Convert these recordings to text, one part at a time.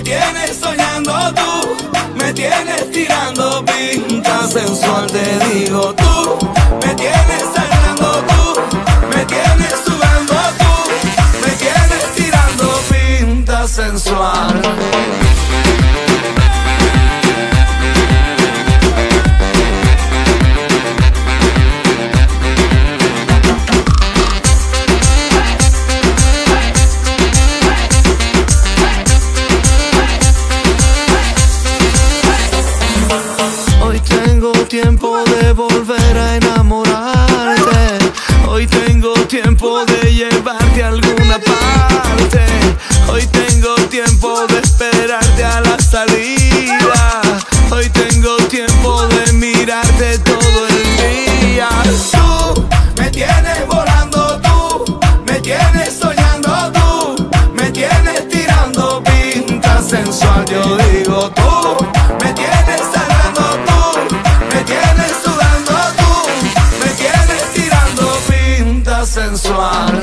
tienes soñando tú, me tienes tirando pinta sensual. Te digo tú, me tienes sangrando tú, me tienes sudando tú, me tienes tirando pinta sensual. Tiempo de volver a enamorarte. Hoy tengo tiempo de llevarte a alguna parte. Hoy tengo tiempo de esperarte a la salida. Hoy tengo tiempo de mirarte todo el día. Tú me tienes volando, tú me tienes soñando, tú me tienes tirando pinta sensual. Yo digo tú me tienes sangrando, tú me tienes sudando, tú me tienes tirando pinta sensual.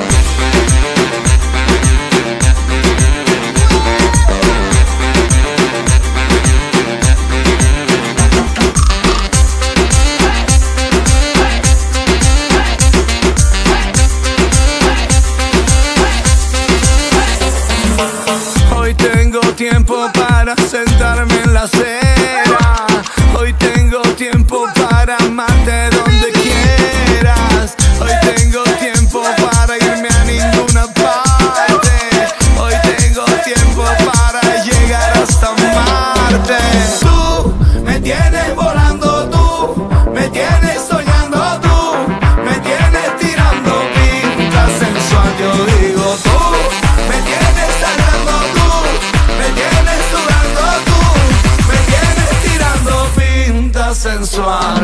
Hoy tengo tiempo para sentarme en la acera. Hoy tengo tiempo para amarte donde quieras. Hoy tengo tiempo para irme a ninguna parte. Hoy tengo tiempo para llegar hasta Marte. Tú me tienes volando, tú me tienes soñando, tú me tienes tirando pinta sensual. Yo digo tú me tienes sangrando, tú me tienes sudando, tú me tienes tirando pinta sensual.